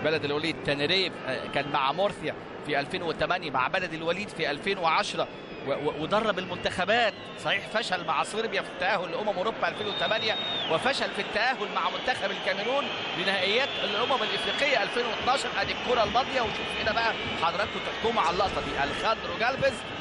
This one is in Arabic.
بلد الوليد. تنريف كان مع مورثيا في 2008، مع بلد الوليد في 2010، ودرب المنتخبات. صحيح فشل مع صربيا في التأهل لأمم أوروبا 2008، وفشل في التأهل مع منتخب الكاميرون لنهائيات الأمم الإفريقية 2012. ادي الكرة الماضية، وشوف هنا بقى حضراتكم تحكموا على اللقطة دي. الخاندرو جالفيز